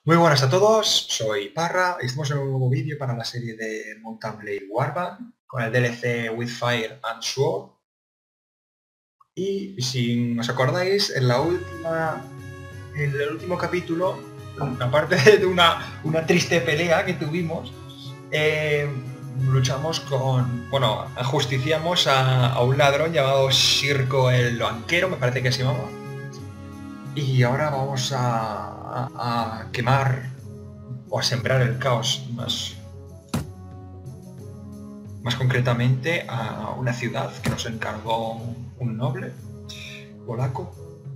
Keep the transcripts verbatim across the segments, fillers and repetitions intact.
Muy buenas a todos, soy Parra y estamos en un nuevo vídeo para la serie de Mount & Blade Warband con el D L C With Fire and Sword. Y si os acordáis, en la última en el último capítulo, aparte de una, una triste pelea que tuvimos, eh, luchamos con, bueno, ajusticiamos a, a un ladrón llamado Shirko el Banquero, me parece que se llamaba. Y ahora vamos a, a, a quemar o a sembrar el caos, más, más concretamente a una ciudad que nos encargó un noble polaco.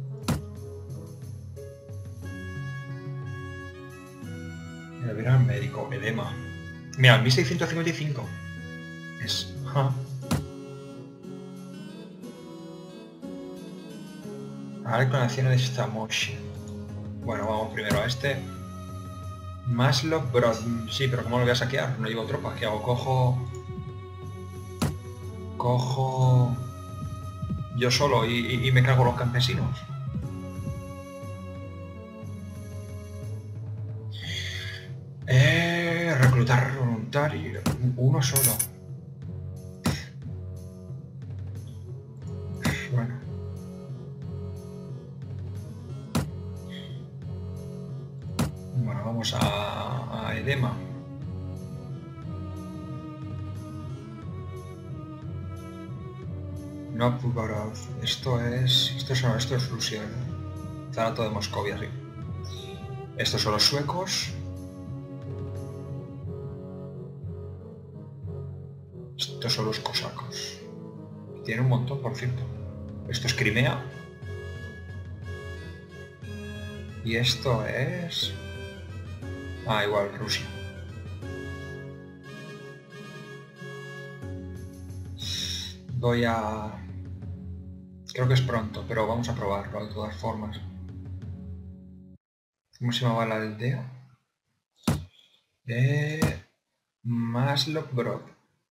El gran médico, edema. Mira, mil seiscientos cincuenta y cinco. Es... Ja. Ahora con la acción de Stamosh. Bueno, vamos primero a este. Maslow Brod. Sí, pero ¿cómo lo voy a saquear? No llevo tropas. ¿Qué hago? Cojo... Cojo... Yo solo y, y, y me cargo los campesinos. Eh, reclutar voluntario. Uno solo. Bueno. Bueno, vamos a, a Edema. No, Pugarov. Esto es... Esto es, esto es Rusia. Zarato de Moscovia, sí. Estos son los suecos. Estos son los cosacos. Tienen un montón, por cierto. Esto es Crimea. Y esto es... Ah, igual, Rusia. Voy a... Creo que es pronto, pero vamos a probarlo de todas formas. ¿Cómo se llamaba la aldea? Eh... Maslow Brod.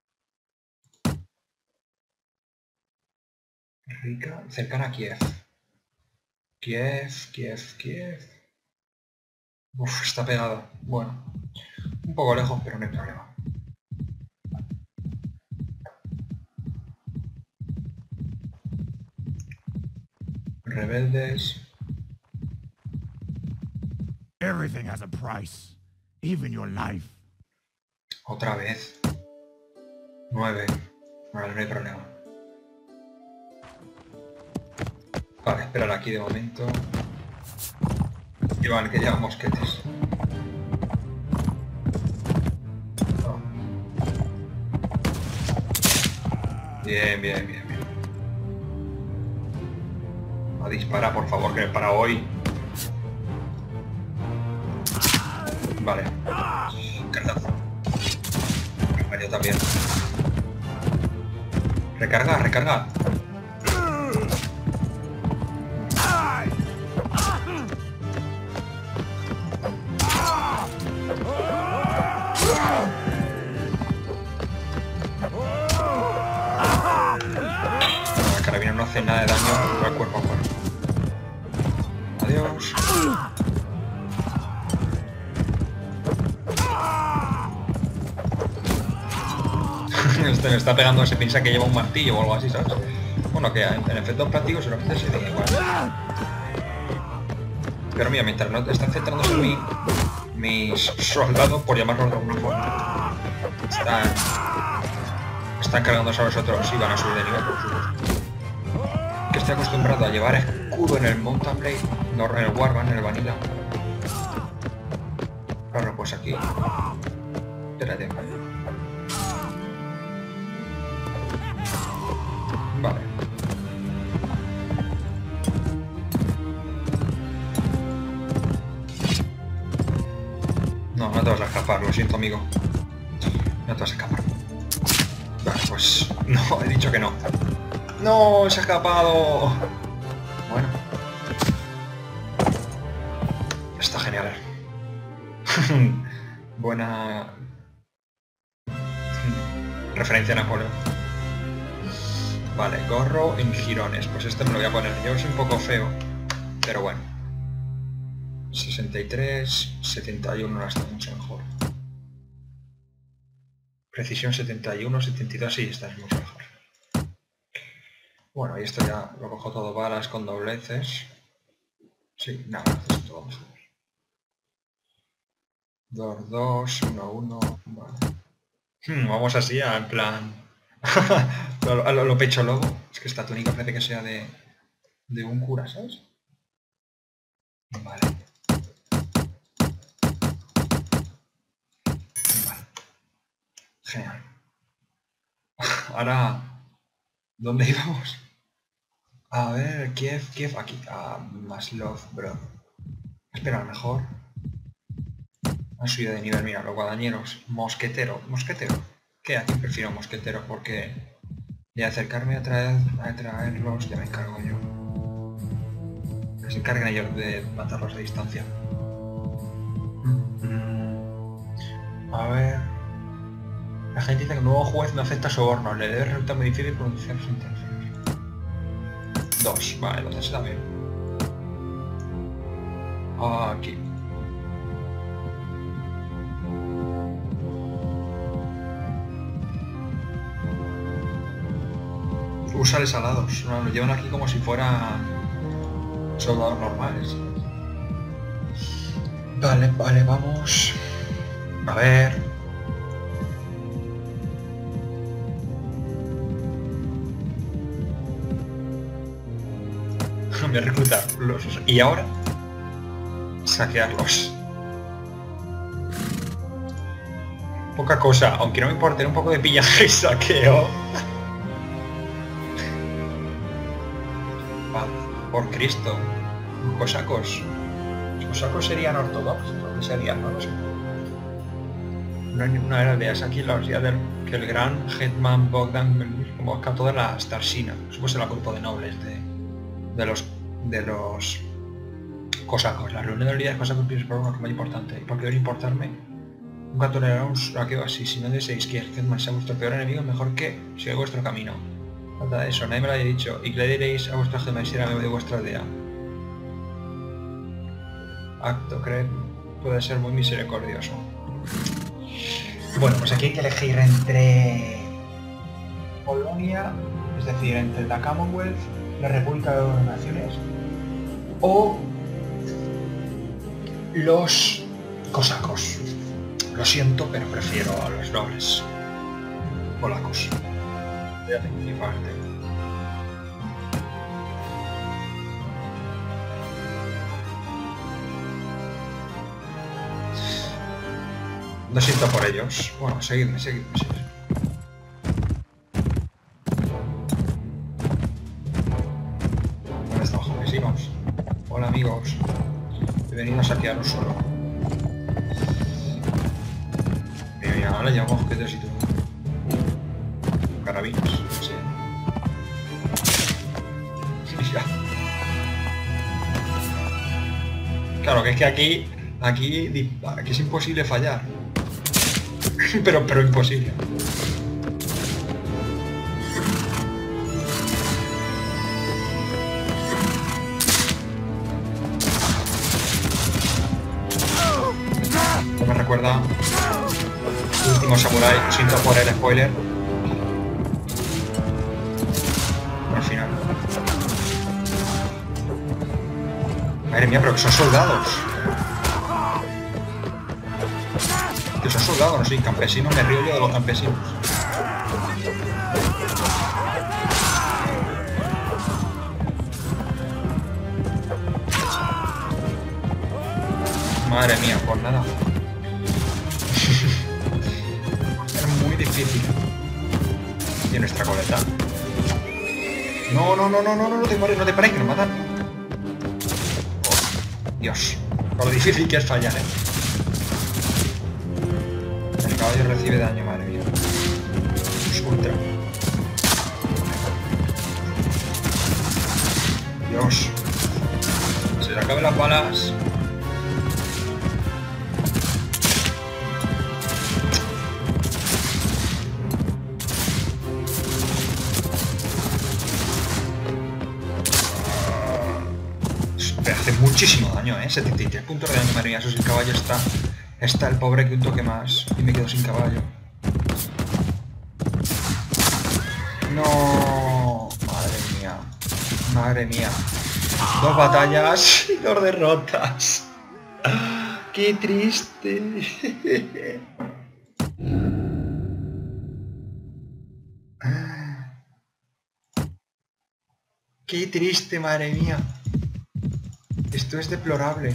Rica, cercana a Kiev. Kiev, Kiev, Kiev. Uf, está pegado. Bueno, un poco lejos, pero no hay problema. Rebeldes. Everything has a price, even your life. Otra vez. Nueve. Vale, no hay problema. Vale, esperar aquí de momento. Y vale, que llevan mosquetes. Oh. Bien, bien, bien, bien. A disparar, por favor, que para hoy. Vale. Cargazo. Vale, yo también. Recarga, recarga. La carabina no hace nada de daño al cuerpo a cuerpo. Adiós. Este me está pegando, se piensa que lleva un martillo o algo así, ¿sabes? Bueno, que en efectos prácticos seguramente se da igual. Pero mira, mientras no están centrándose en mí, mis soldados, por llamarlos de alguna forma, están, están cargándose a nosotros y van a subir de nivel, por supuesto. Que estoy acostumbrado a llevar escudo en el Mount and Blade, no en el Warband, en el Vanilla. Claro, pues aquí. Espérate. Vale. No, no te vas a escapar, lo siento, amigo. No te vas a escapar. Vale, pues... No, he dicho que no. ¡No! ¡Se ha escapado! Bueno. Está genial. Buena... referencia a Napoleón. Vale, gorro en jirones. Pues este me lo voy a poner yo, es un poco feo, pero bueno. sesenta y tres, setenta y uno la está mucho mejor. Precisión setenta y uno, setenta y dos, sí, esta es mucho mejor. Bueno, y esto ya lo cojo todo balas con dobleces. Sí, nada, esto es todo mejor. dos, dos, uno, uno, vale. Hmm, vamos así, en plan... a lo, lo pecho lobo. Es que esta túnica parece que sea de, de un cura, ¿sabes? Vale. Vale. Genial. Ahora... ¿Dónde íbamos? A ver, Kiev, Kiev, aquí. Ah, Maslov, bro. Espera, a lo mejor... Han subido de nivel, mira, los guadañeros. Mosquetero, mosquetero. ¿Qué? Aquí prefiero mosquetero porque... De acercarme a traer, a traerlos ya me encargo yo. Que se encarguen ellos de matarlos a distancia. A ver... La gente dice que el nuevo juez no acepta sobornos. Le debe resultar muy difícil pronunciar sentencias. Dos, vale, entonces está bien. Aquí. Usales alados, no, lo llevan aquí como si fueran soldados normales. Vale, vale, vamos. A ver. Voy a reclutarlos. Y ahora saquearlos. Poca cosa, aunque no me importe, un poco de pillaje y saqueo. Por Cristo, cosacos. Los cosacos serían ortodoxos, lo que serían, no lo sé. No hay ninguna de las ideas aquí, la idea del que el gran Hetman Bogdan convoca a toda la Starsina. Eso pues el grupo de nobles de, de los de los cosacos. La reunión de líderes cosacos es por una muy importante. ¿Y por qué debe importarme? Nunca tolerará un saqueo así. Si no deseáis que el Hetman sea vuestro peor enemigo, mejor que siga vuestro camino. Falta de eso, nadie me lo haya dicho. ¿Y qué le diréis a vuestra Hetman si era de vuestra aldea? Acto, creo, puede ser muy misericordioso. Bueno, pues aquí hay que elegir entre Polonia, es decir, entre la Commonwealth, la República de las Naciones, o los cosacos. Lo siento, pero prefiero a los nobles polacos. Voy a tener mi parte. Lo siento por ellos. Bueno, seguidme, seguidme, seguidme. ¿Dónde está abajo? Que sí, vamos. Hola amigos. He venido a saquearos solo. Mira, mira, ahora llevamos objetos y todo. Carabinas, sí. Ya. Claro, que es que aquí, aquí, aquí es imposible fallar. pero, pero imposible. No me recuerda el último Samurai, siento por el spoiler. Al final. Madre mía, pero que son soldados. Que son soldados, no sé, campesinos, me río yo de los campesinos. Madre mía, pues nada. Es muy difícil. Y nuestra coleta. No, no, no, no, no, no, no te pares, no te pares, que nos matan. Oh, Dios, por lo difícil que es fallar, eh. El caballo recibe daño, madre mía. Es ultra. Dios. Se le acaban las balas. muchísimo daño, ¿eh? setenta y tres puntos de daño, madre mía, eso sí, el caballo está... Está el pobre que un toque más y me quedo sin caballo. No, madre mía, madre mía. Dos batallas y dos derrotas. ¡Qué triste! ¡Qué triste, madre mía! Esto es deplorable.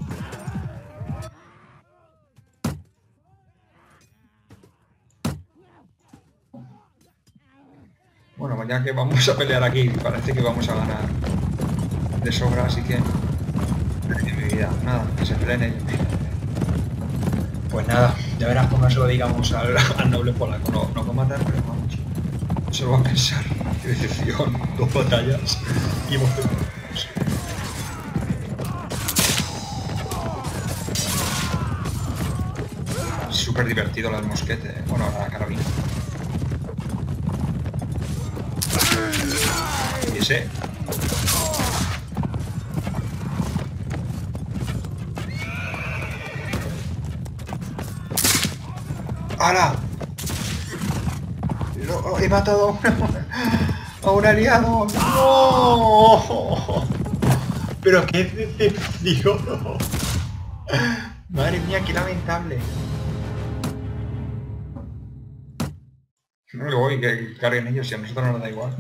Bueno, ya que vamos a pelear aquí, parece que vamos a ganar de sobra, así que... En mi vida, nada, que se peleen ellos. Pues nada, ya verás cómo se lo digamos al, al noble polaco. No, no va a matar, pero vamos. Se lo va a pensar. Qué decepción. Dos batallas y hemos perdido. Súper divertido lo del mosquete. ¿Eh? Bueno, la carabina. Y ese... ¡Hala! No, he matado a, una, a un aliado. ¡No! Pero qué decepción. Madre mía, qué lamentable. No le voy, que carguen ellos, si a nosotros no nos da igual.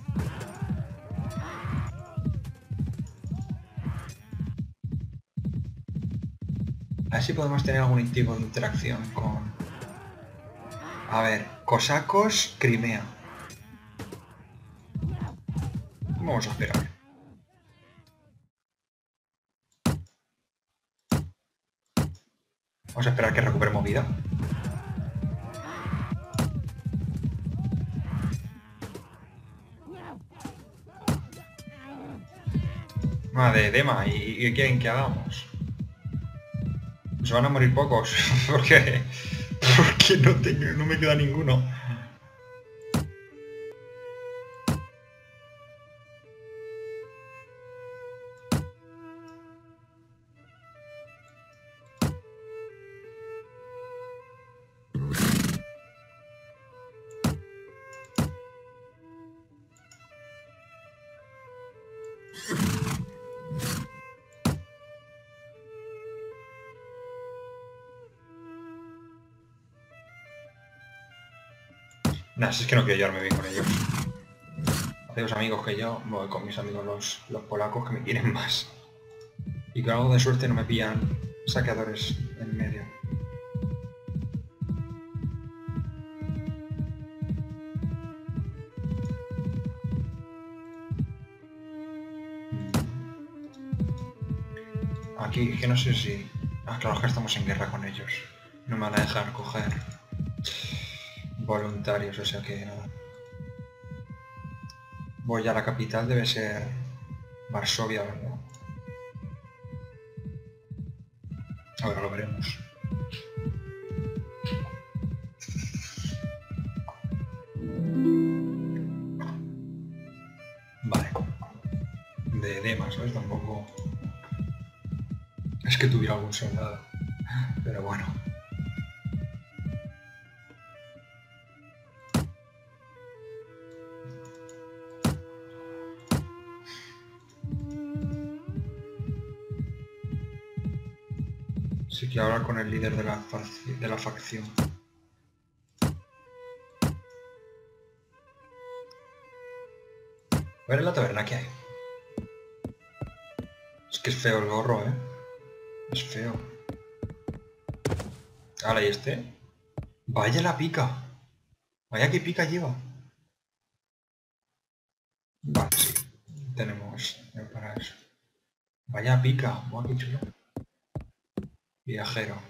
A ver si podemos tener algún tipo de interacción con... A ver, cosacos, Crimea. Vamos a esperar. Vamos a esperar que recuperemos vida. Madre Dema, ¿y qué quieren que hagamos? Se van a morir pocos, porque... Porque no, tengo, no me queda ninguno. Nah, si es que no quiero llevarme bien con ellos. Hace los amigos que yo, voy con mis amigos los, los polacos que me quieren más. Y con algo de suerte no me pillan saqueadores en medio. Aquí, que no sé si... Ah, claro, que estamos en guerra con ellos. No me van a dejar coger voluntarios, o sea que nada. Voy a la capital, debe ser Varsovia, ¿verdad? Ahora lo veremos. Vale. De Dema, ¿sabes? Tampoco... Es que tuviera algún soldado. Pero bueno. Sí que hablar con el líder de la, de la facción. A ver en la taberna qué hay. Es que es feo el gorro, ¿eh? Es feo. Ahora, ¿y este? Vaya la pica. Vaya que pica lleva. Vale, sí. Tenemos para eso. Vaya pica. Buah, qué chulo. Viajero.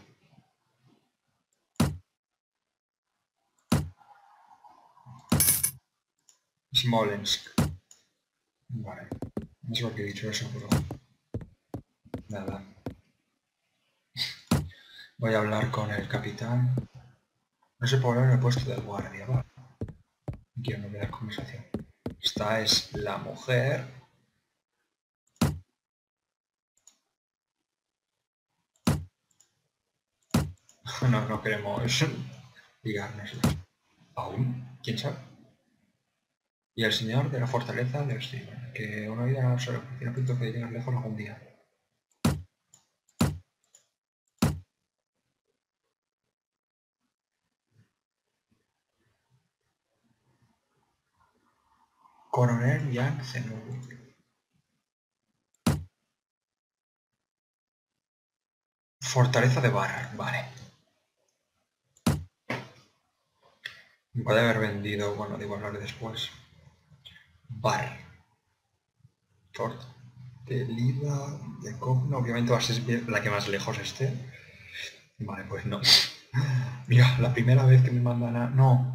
Smolensk. Vale. No sé por qué he dicho eso, pero... Nada. Voy a hablar con el capitán. No sé por qué me he puesto del guardia, ¿vale? Quiero no ver conversación. Esta es la mujer. No, no queremos ligárnoslo. ¿Aún? ¿Quién sabe? Y el señor de la fortaleza de Ostima, que una vida solo tiene punto que llegar lejos algún día. Coronel Jan Zenobut. Fortaleza de Bar, vale. Puede haber vendido, bueno, digo hablar después. Bar. Fort. De Lida, de Cogno, obviamente va a ser la que más lejos esté. Vale, pues no. Mira, la primera vez que me mandan a... No.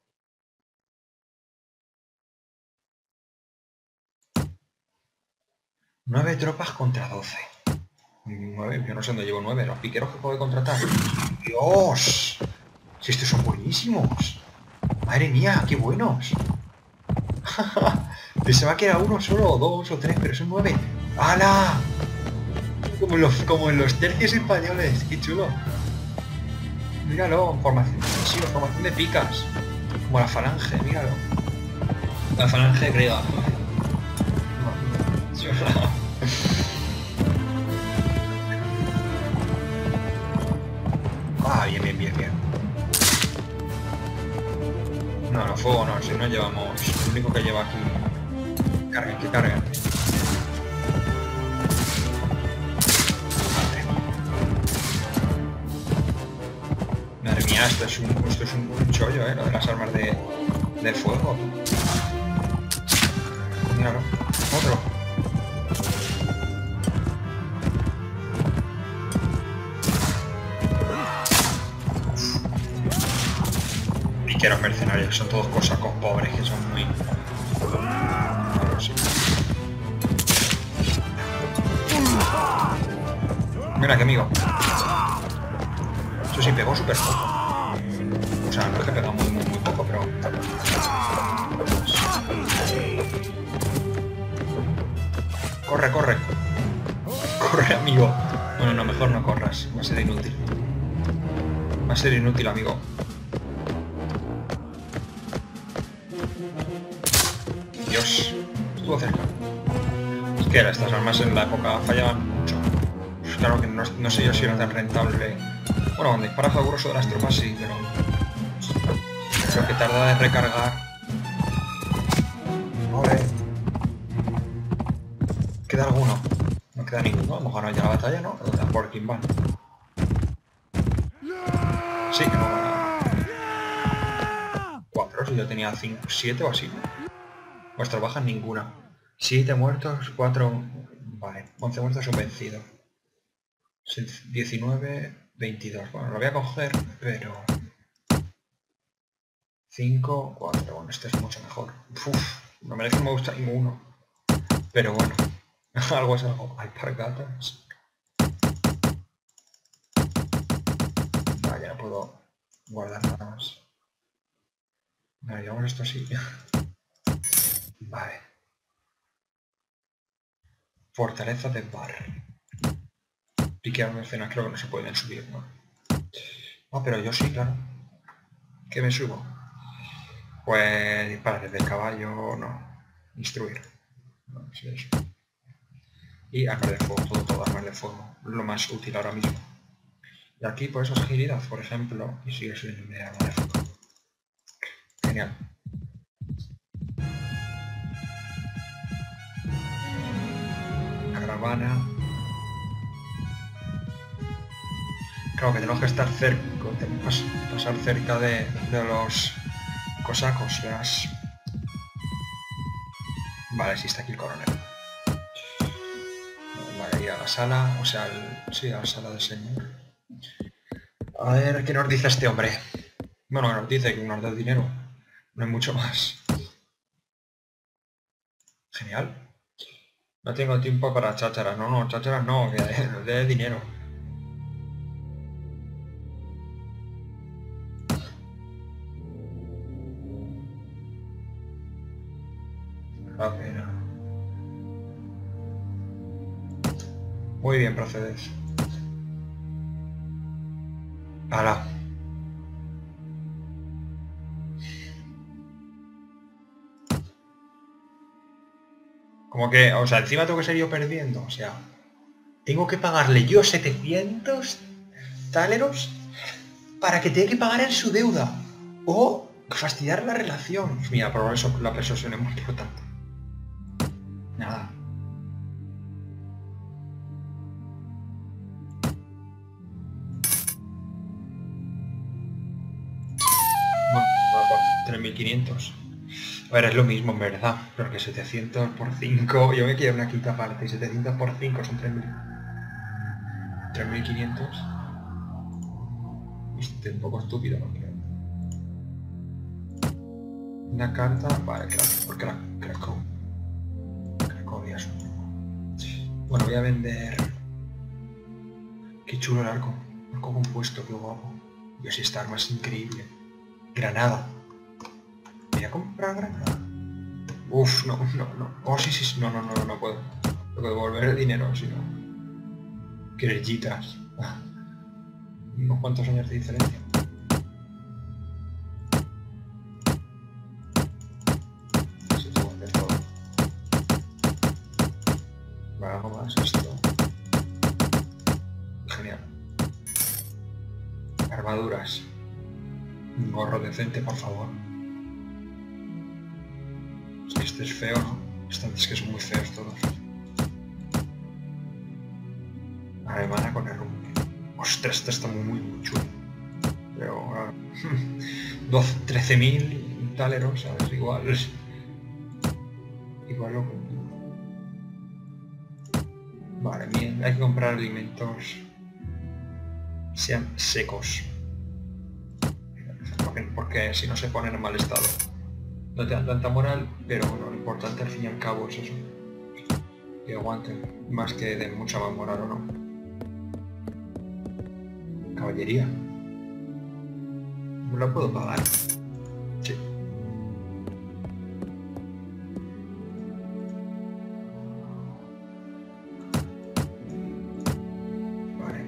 Nueve tropas contra doce. Nueve, yo no sé dónde llevo nueve. Los piqueros que puedo contratar. ¡Dios! Si estos son buenísimos. Madre mía, qué buenos. Pensaba que era uno solo, o dos, o tres, pero son nueve. ¡Hala! Como en los, como en los tercios españoles. ¡Qué chulo! Míralo, formación, sí, formación de picas. Como la falange, míralo. La falange griega. Ah, bien, bien, bien, bien. No, no, fuego no, si no llevamos... Lo único que lleva aquí... Carguen, que carguen. Madre mía, esto es un, esto es un, un chollo, eh, lo de las armas de, de fuego. Míralo, otro. Piqueros mercenarios, son todos cosacos pobres que son muy... Bueno, sí. Mira, que amigo. Eso sí, pegó súper poco. O sea, no es que pega muy, muy, muy poco, pero... Corre, corre. Corre, amigo. Bueno, no, mejor no corras. Va a ser inútil. Va a ser inútil, amigo. Dios. Estuvo cerca. Es que estas armas en la época fallaban mucho. Pues claro que no, no sé yo si era tan rentable. Bueno, cuando disparas al grueso de las tropas sí, pero... Lo que tarda en recargar... Vale. ¿Queda alguno? No queda ninguno. Hemos ganado ya la batalla, ¿no? Por quién van. Sí, que hemos ganado. Cuatro, si yo tenía cinco, siete o así. Vuestras bajas ninguna. Siete muertos, cuatro... Vale, once muertos, un vencido. diecinueve, veintidós. Bueno, lo voy a coger, pero... cinco, cuatro. Bueno, este es mucho mejor. Uf, no merece, no me gusta ninguno. Pero bueno, algo es algo. Alpargatas. Vale, no puedo guardar nada más. Vale, llevamos esto así. Vale. Fortaleza de Bar. Piquear mercenas creo que no se pueden subir, ¿no? Ah, pero yo sí, claro. ¿Qué me subo? Pues disparar desde el caballo, no. Instruir. No, sí, eso. Y armas de fuego, todo, todo armas de fuego. Lo más útil ahora mismo. Y aquí pues agilidad, por ejemplo, y sigue subiendo de arma de fuego. Genial. Caravana. Claro que tenemos que estar cerca, tenemos que pasar cerca de, de los cosacos, verás. Vale, sí está aquí el coronel. Vale, ir a la sala, o sea, el, sí, a la sala del señor. A ver, ¿qué nos dice este hombre? Bueno, nos dice que nos da dinero. No hay mucho más. Genial. No tengo tiempo para chácharas. No, no, chácharas no, que nos dé dinero. La pena. Muy bien, procedes. ¡Hala! Como que, o sea, encima tengo que seguir yo perdiendo, o sea... Tengo que pagarle yo setecientos táleros para que tenga que pagar en su deuda. O fastidiar la relación. Mira, por eso la persuasión es muy importante. Nada. Bueno, va por tres mil quinientos. A ver, es lo mismo en verdad, pero que setecientos por cinco, yo me quiero una quinta parte y setecientos por cinco son tres mil. tres mil quinientos. Este es un poco estúpido, ¿no? Creo. Una carta, vale, claro, porque la Krakow. Cracovia es un... Bueno, voy a vender... Qué chulo el arco. Arco compuesto, qué guapo. Y así esta arma es increíble. Granada. Voy a comprar granada. Uf, no, no, no. Oh, sí, sí, sí. No, no, no, no, no puedo. Tengo que devolver el dinero, si no. Querellitas. Unos cuantos años de diferencia. Sí, tengo que vender todo. Vale, algo más, esto. Genial. Armaduras. Un gorro decente, por favor. Este es feo, ¿no? Estos que son muy feos todos. Alemana con el rumbo. Ostras, este está muy, muy, muy chulo. Pero... doce, trece mil táleros, ¿sabes? Igual... Igual lo... Vale, bien. Hay que comprar alimentos... sean secos. Porque, porque si no se ponen en mal estado. No te dan tanta moral, pero bueno, lo importante al fin y al cabo es eso. Que aguanten, más que den mucha más moral o no. Caballería. ¿No la puedo pagar? Sí. Vale.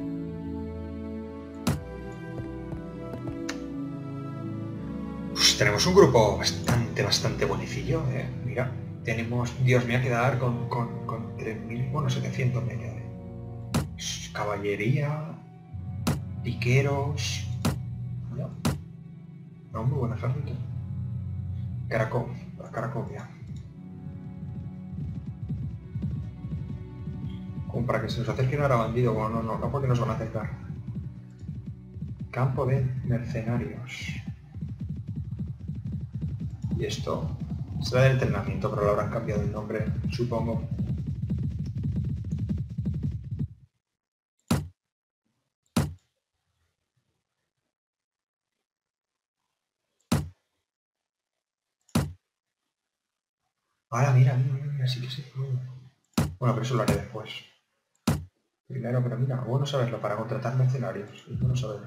Pues tenemos un grupo bastante, bastante bonecillo, eh. Mira, tenemos... Dios, me voy a quedar con, con, con tres mil, bueno, setecientos me quedé. Caballería... Piqueros... No, no, muy buen ejército. Caracol, la Caracovia. Como para que se nos acerquen ahora bandido, bueno, no, no, no porque nos van a acercar. Campo de mercenarios. Y esto será de entrenamiento, pero lo habrán cambiado el nombre, supongo. Ahora, mira, mira, mira, mira, sí que sí. Bueno, pero eso lo haré después. Primero, pero mira, bueno saberlo para contratar mercenarios. Es bueno saberlo.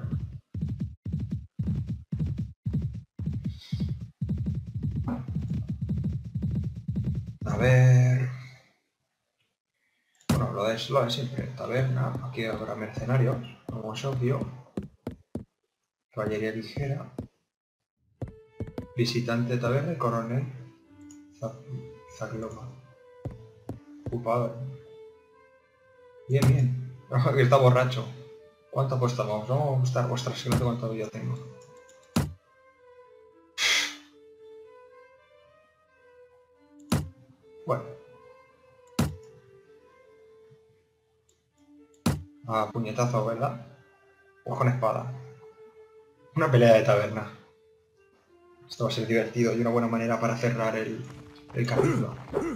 A ver... Bueno, lo de, lo de siempre. Taberna, aquí habrá mercenarios, como es obvio. Caballería ligera. Visitante taberna y coronel. Zagloma. Ocupado. Bien, bien. Que está borracho. ¿Cuánto apostamos? Vamos a apostar. Ostras, que no sé cuánto yo tengo. Bueno. A puñetazo, ¿verdad? O con espada. Una pelea de taberna. Esto va a ser divertido y una buena manera para cerrar el, el capítulo.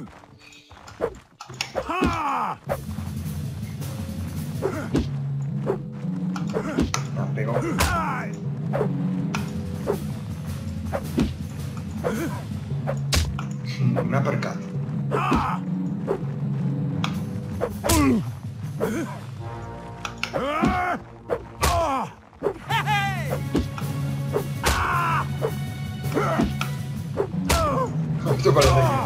Me pegó. Un uppercut. Esto para la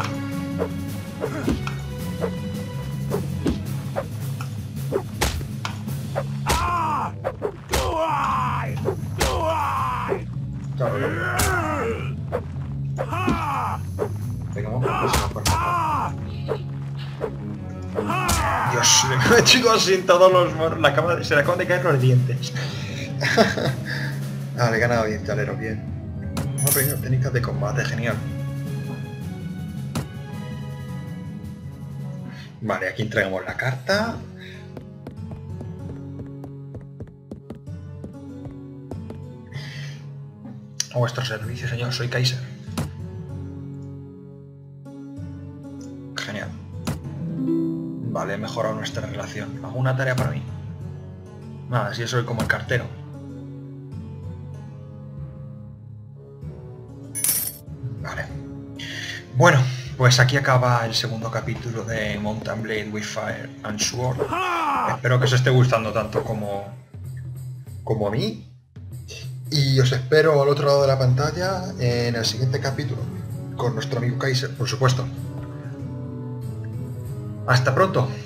chicos, sin todos los moros. La acaba de, se le acaban de caer los dientes. Ah, le he ganado bien, talero, bien. Hemos aprendido técnicas de combate, genial. Vale, aquí entregamos la carta. A vuestro servicio, señor, soy Kaiser. Genial. Vale, he mejorado nuestra relación. ¿Hago una tarea para mí? Nada, si yo soy como el cartero. Vale. Bueno, pues aquí acaba el segundo capítulo de Mount and Blade with Fire and Sword. Espero que os esté gustando tanto como, como a mí. Y os espero al otro lado de la pantalla en el siguiente capítulo, con nuestro amigo Kaiser, por supuesto. Hasta pronto.